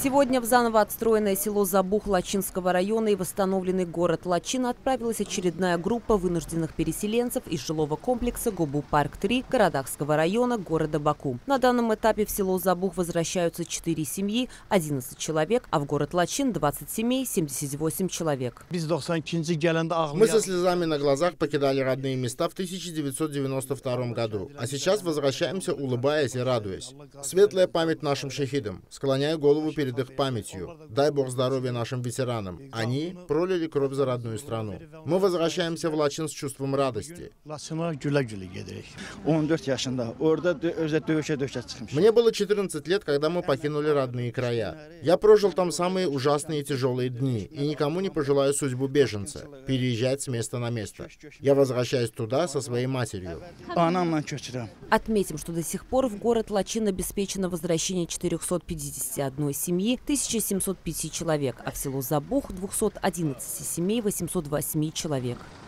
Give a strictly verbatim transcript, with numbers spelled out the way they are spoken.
Сегодня в заново отстроенное село Забух Лачинского района и восстановленный город Лачин отправилась очередная группа вынужденных переселенцев из жилого комплекса Гобу-Парк-три Городахского района города Баку. На данном этапе в село Забух возвращаются четыре семьи, одиннадцать человек, а в город Лачин двадцать семей, семьдесят восемь человек. Мы со слезами на глазах покидали родные места в тысяча девятьсот девяносто втором году, а сейчас возвращаемся, улыбаясь и радуясь. Светлая память нашим шахидам. Склоняю голову перед их памятью. Дай Бог здоровья нашим ветеранам. Они пролили кровь за родную страну. Мы возвращаемся в Лачин с чувством радости. Мне было четырнадцать лет, когда мы покинули родные края. Я прожил там самые ужасные и тяжелые дни, и никому не пожелаю судьбу беженца — переезжать с места на место. Я возвращаюсь туда со своей матерью. Отметим, что до сих пор в город Лачин обеспечено возвращение четырёхсот пятидесяти одной семьи, тысячи семисот пяти человек, а в село Забух — двухсот одиннадцати семей, восьмисот восьми человек.